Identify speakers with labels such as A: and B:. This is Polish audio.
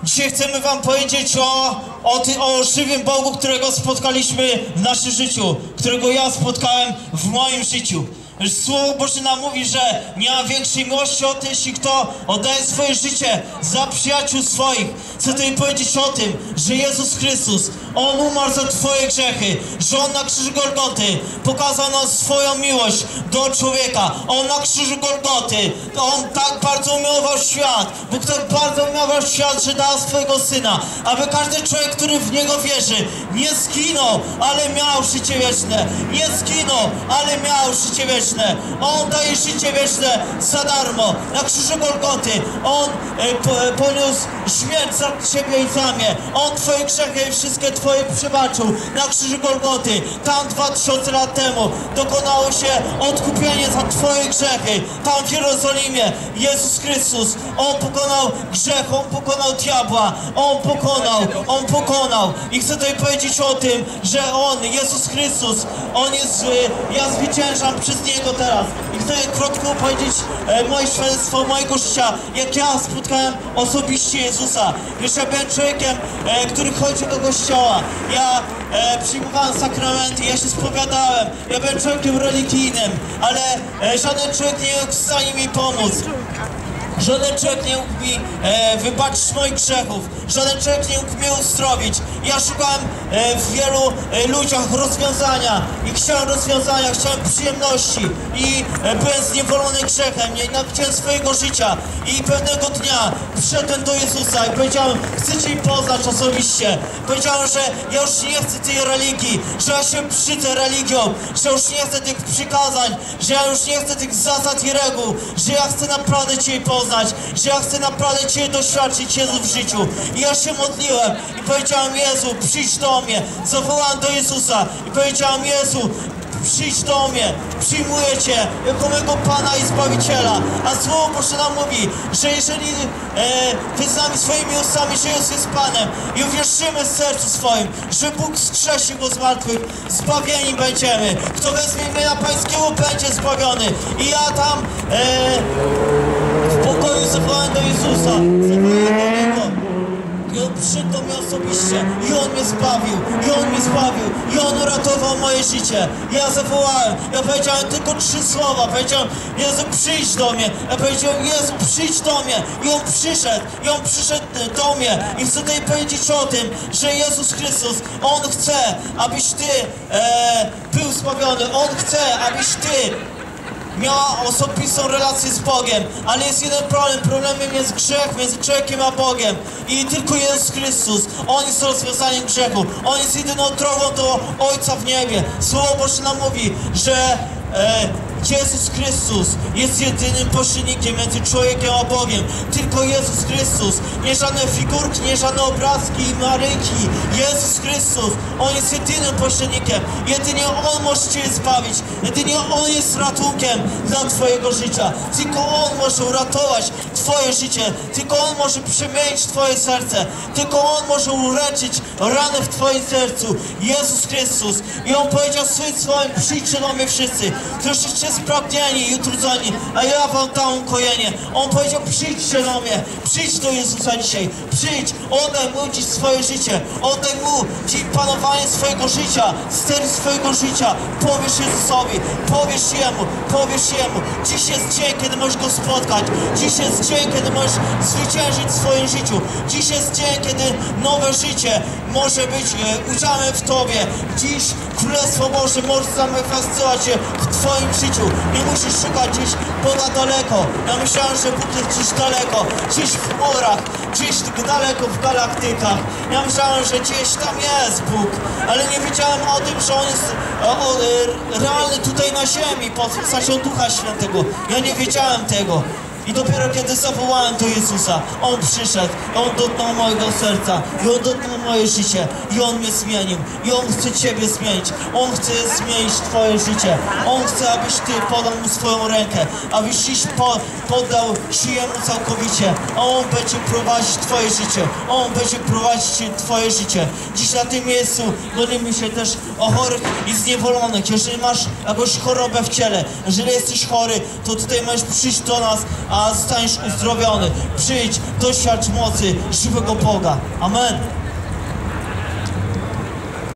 A: Dzisiaj chcemy wam powiedzieć o żywym Bogu, którego spotkaliśmy w naszym życiu, którego ja spotkałem w moim życiu. Słowo Boże nam mówi, że nie ma większej miłości od tej, jeśli kto oddaje swoje życie za przyjaciół swoich. Chcę tutaj powiedzieć o tym, że Jezus Chrystus, On umarł za twoje grzechy, że On na krzyżu Golgoty pokazał nam swoją miłość do człowieka. On na krzyżu Golgoty, On tak bardzo umiłował świat, Bóg tak bardzo umiłował świat, że dał swojego Syna, aby każdy człowiek, który w Niego wierzy, nie zginął, ale miał życie wieczne. Nie zginął, ale miał życie wieczne. On daje życie wieczne za darmo. Na krzyżu Golgoty On poniósł śmierć za ciebie i za mnie. On twoje grzechy i wszystkie twoje przebaczył. Na krzyżu Golgoty, tam 2000 lat temu dokonało się odkupienie za twoje grzechy. Tam w Jerozolimie Jezus Chrystus, On pokonał grzech, On pokonał diabła. On pokonał. I chcę tutaj powiedzieć o tym, że On, Jezus Chrystus, On jest, ja zwyciężam przez Niego teraz. I chcę krótko powiedzieć moje świadectwo mojego życia, jak ja spotkałem osobiście Jezusa. Wiesz, ja byłem człowiekiem, który chodzi do kościoła. Ja przyjmowałem sakramenty, ja się spowiadałem. Ja byłem człowiekiem religijnym, ale żaden człowiek nie mógł w stanie mi pomóc. Żaden człowiek nie mógł mi wybaczyć moich grzechów. Żaden człowiek nie mógł mnie uzdrowić. Ja szukałem w wielu ludziach rozwiązania. I chciałem rozwiązania, chciałem przyjemności. I byłem zniewolony grzechem. Nie nienawidziłem swojego życia. I pewnego dnia przyszedłem do Jezusa i powiedziałem: chcę Cię poznać osobiście. Powiedziałem, że ja już nie chcę tej religii. Że ja się brzydzę religią. Że już nie chcę tych przykazań. Że ja już nie chcę tych zasad i reguł. Że ja chcę naprawdę Cię poznać. Że ja chcę naprawdę Cię doświadczyć, Jezu, w życiu. I ja się modliłem i powiedziałem: Jezu, przyjdź do mnie. Zawołałem do Jezusa i powiedziałem: Jezu, przyjdź do mnie, przyjmuję Cię jako mego Pana i Zbawiciela. A Słowo Boże nam mówi, że jeżeli wyznamy swoimi ustami, że Jezus jest Panem i uwierzymy w sercu swoim, że Bóg wskrzesi Go z martwych, zbawieni będziemy. Kto wezmie imienia Pańskiego, będzie zbawiony. I ja tam w pokoju zawołałem do Jezusa, zawołałem do Niego. I On przyszedł do mnie osobiście. I On mnie zbawił. I On mnie zbawił. I On uratował moje życie. Ja zawołałem. Ja powiedziałem tylko 3 słowa. Powiedziałem: Jezu, przyjdź do mnie. Ja powiedziałem: Jezu, przyjdź do mnie. I On przyszedł. I On przyszedł do mnie. I chcę tutaj powiedzieć o tym, że Jezus Chrystus, On chce, abyś Ty był zbawiony. On chce, abyś Ty miała osobistą relację z Bogiem, ale jest jeden problem. Problemem jest grzech między człowiekiem a Bogiem. I tylko Jezus Chrystus, On jest rozwiązaniem grzechu. On jest jedyną drogą do Ojca w niebie. Słowo Boże nam mówi, że Jezus Chrystus jest jedynym pośrednikiem między człowiekiem a Bogiem. Tylko Jezus Chrystus. Nie żadne figurki, nie żadne obrazki, Maryjki. Jezus Chrystus. On jest jedynym pośrednikiem. Jedynie On może Cię zbawić. Jedynie On jest ratunkiem dla Twojego życia. Tylko On może uratować Twoje życie. Tylko On może przemienić Twoje serce. Tylko On może uleczyć ranę w Twoim sercu. Jezus Chrystus. I On powiedział swoim słowem: przyjdźcie do mnie wszyscy, którzy się spragnieni i utrudzeni, a ja wam dam ukojenie. On powiedział: przyjdźcie do mnie, przyjdź do Jezusa dzisiaj, przyjdź, oddaj Mu dziś swoje życie, oddaj Mu dziś panowanie swojego życia, ster swojego życia, powiesz Jezusowi, powiesz Jemu. Dziś jest dzień, kiedy możesz Go spotkać, dziś jest dzień, kiedy możesz zwyciężyć w swoim życiu, dziś jest dzień, kiedy nowe życie może być udziałem w Tobie. Dziś Królestwo Boże może zamanifestować się w Twoim życiu. Nie musisz szukać gdzieś Boga daleko. Ja myślałem, że Bóg jest gdzieś daleko, gdzieś w chmurach, gdzieś daleko w galaktykach. Ja myślałem, że gdzieś tam jest Bóg, ale nie wiedziałem o tym, że On jest realny tutaj na ziemi pod postacią Ducha Świętego. Ja nie wiedziałem tego. I dopiero kiedy zawołałem do Jezusa, On przyszedł, On dotknął mojego serca, i On dotknął moje życie, i On mnie zmienił, i On chce Ciebie zmienić, On chce zmienić Twoje życie, On chce, abyś Ty podał Mu swoją rękę, abyś dziś poddał się Jemu całkowicie, a On będzie prowadzić Twoje życie, On będzie prowadzić Twoje życie. Dziś na tym miejscu modlimy się też o chorych i zniewolonych. Jeżeli masz jakąś chorobę w ciele, jeżeli jesteś chory, to tutaj możesz przyjść do nas, a zostaniesz uzdrowiony. Przyjdź, doświadcz mocy żywego Boga. Amen.